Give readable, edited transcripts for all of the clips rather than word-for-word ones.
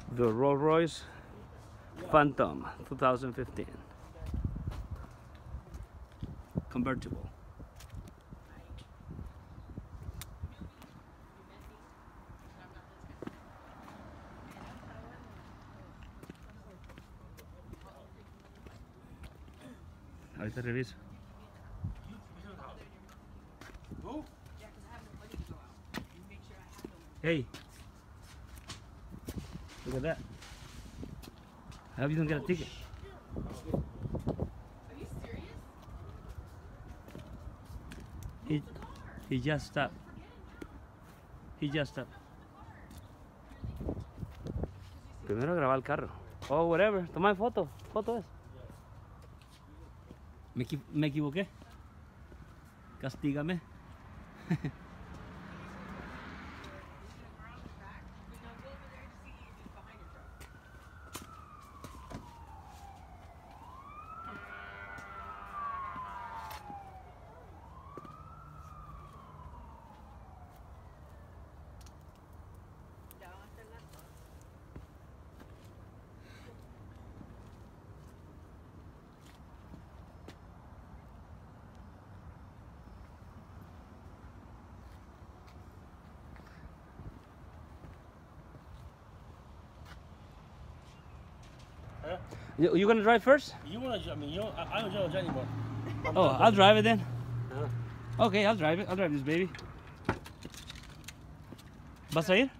The Rolls-Royce Phantom 2015 convertible. Ahorita reviso. Hey, look at that. I hope you don't get a ticket. Are you serious? He just stopped. He just stopped. Primero grabar el carro. Oh, whatever. Toma foto. Foto es. Me equivoqué. Castígame. You gonna drive first? You want to? I mean, I don't judge anymore. Oh, I'll drive it then. Uh-huh. Okay, I'll drive it. I'll drive this baby. ¿Vas a ir?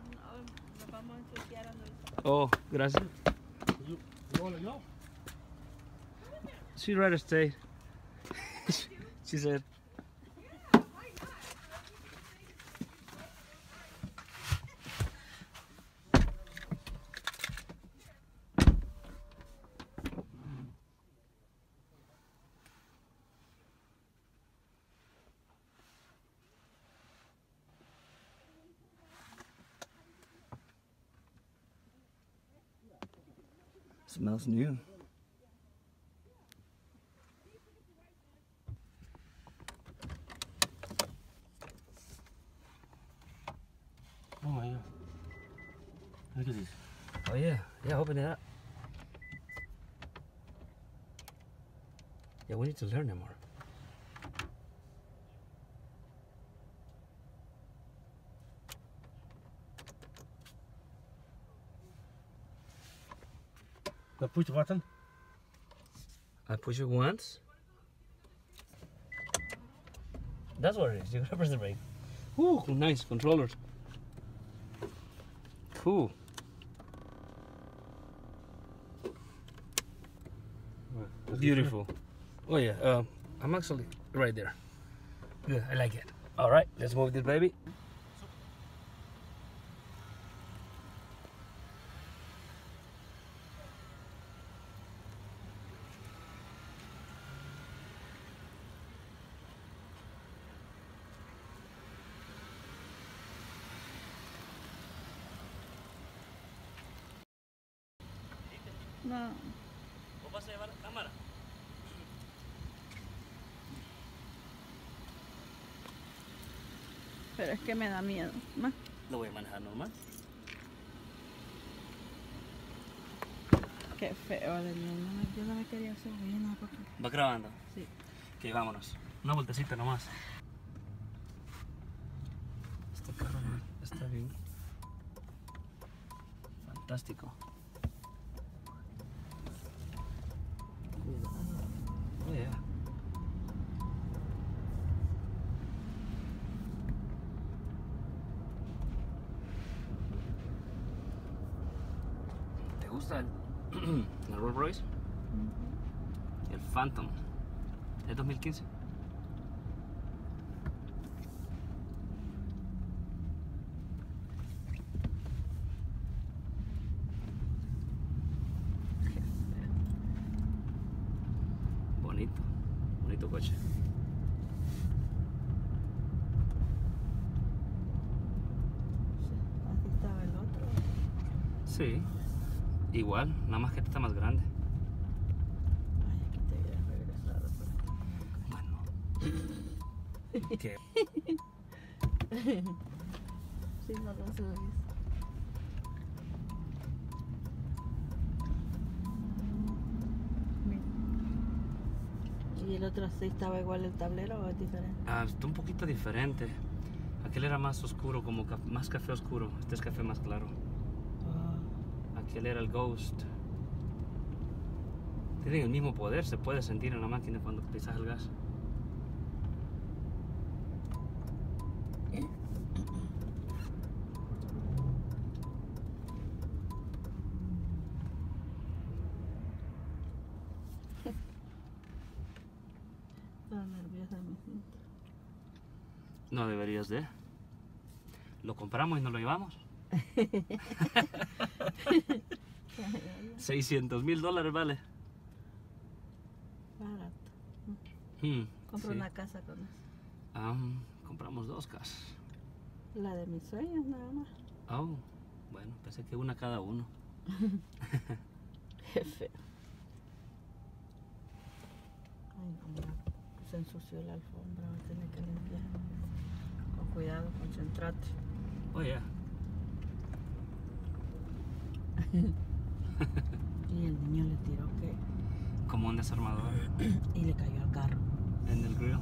Oh, gracias. You want to go? She'd rather stay. She said. Smells new. Oh my god. Look at this. Oh yeah, yeah. Open it up. Yeah, we need to learn it more. Now push the button. I push it once. That's what it is. You gotta press the brake. Ooh, nice controllers. Cool. Beautiful. Oh yeah. I'm actually right there. Good. I like it. All right. Let's move this baby. No. ¿Vos vas a llevar la cámara? Pero es que me da miedo. ¿No? Lo voy a manejar normal. Qué feo de mí. Yo no me quería subir, no, porque... ¿Va grabando? Sí. Ok, vámonos. Una vueltecita nomás. Este carro está bien. Fantástico. Oh yeah. ¿Te gusta el Rolls Royce? El Phantom. ¿Es 2015? Bonito. Bonito coche. Así estaba el otro. Sí. Igual, nada más que este está más grande. Ay, aquí te hubieras regresado. Bueno. ¿Qué? Sí, no lo subís. el otro sí estaba igual el tablero o es diferente? Ah, está un poquito diferente. Aquel era más oscuro, como más café oscuro. Este es café más claro. Aquel era el Ghost. Tienen el mismo poder, se puede sentir en la máquina cuando pisas el gas. Estaba nerviosa, me siento. No deberías de. Lo compramos y nos lo llevamos. $600,000 vale. Barato. Compro Sí. una casa con eso. Compramos 2 casas. La de mis sueños nada más. Oh, bueno, pensé que una cada uno. Qué feo. Ay, no, mira, se ensució la alfombra, voy a tener que limpiar. Con cuidado, concentrate. Oh, yeah. Y el niño le tiró que Como un desarmador y le cayó al carro. en el grill.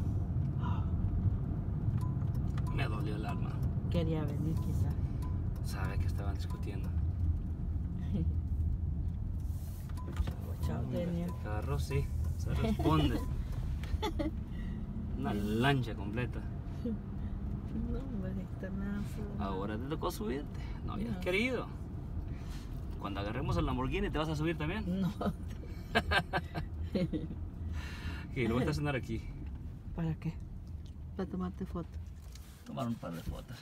Me dolió el alma. Quería venir quizás. Sabe que estaban discutiendo. Chao, Daniel. Este carro sí, se responde. Una lancha completa. No, hombre, está nada solo. Ahora te tocó subirte. No habías No. querido. Cuando agarremos el Lamborghini, ¿te vas a subir también? No. Y lo voy a estacionar aquí. ¿Para qué? Para tomarte foto. Tomar un par de fotos.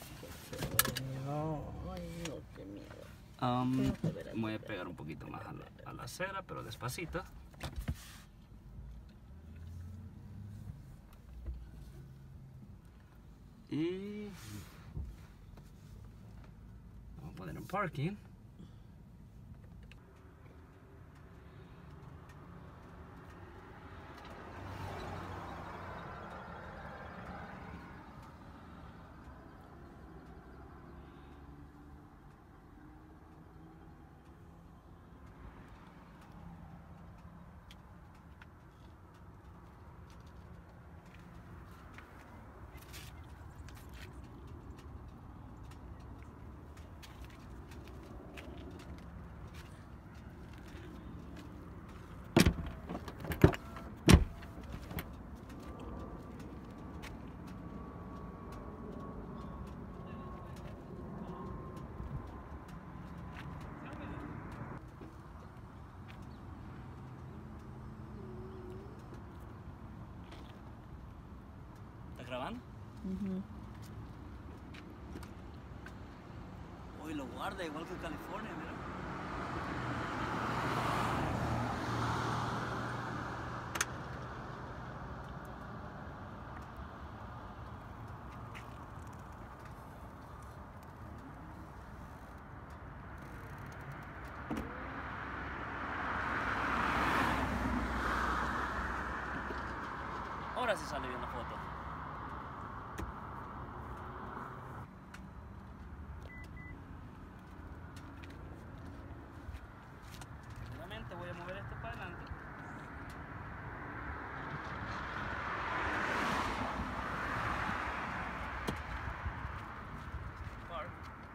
No, ay, no, qué miedo. Voy a pegar un poquito más a la acera, pero despacito. Y vamos a poner en parking. ¿Estás grabando? Hoy lo guarda igual que en California, mira. Ahora sí sale bien la foto. Primeramente voy a mover esto para adelante. Park.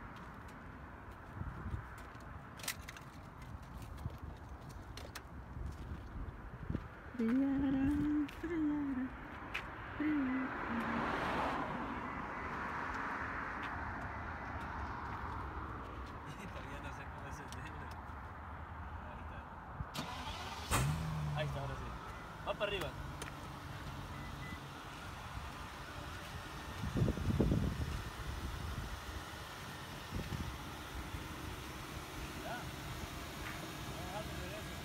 Todavía no sé cómo es el dedo. Ahí está, ahora sí. Va para arriba. Ya. Voy a dejar de regreso.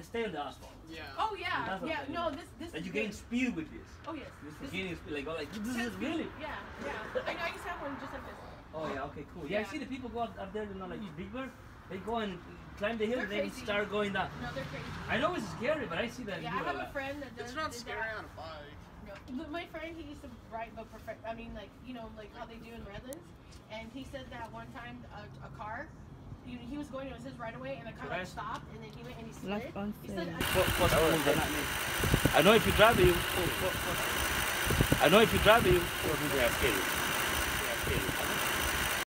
stay on the asphalt. Yeah. Oh yeah, That's yeah. what I No, mean. this. That is you gain good. speed with this. Oh yes. This This- for gaining speed, like this Just is really. Yeah, yeah. I know. I used to have one just like this. Oh yeah, okay, cool. Yeah, I Yeah. see the people go up there, you know, like Big Bird. They go and climb the hill They're and then crazy. start going down. No, they're crazy. I know it's scary, but I see that. Yeah, I have a friend that does. It's not did scary that. on a bike. No, my friend, he used to ride, but perfect. I mean, like you know, like how they do in Redlands. And he said that one time a car, he was going, it was his right away, and the car like Right. stopped, and then he went and he slid. Left on He said, I know if you drive it, I know if you drive it, They are scared. They are scared.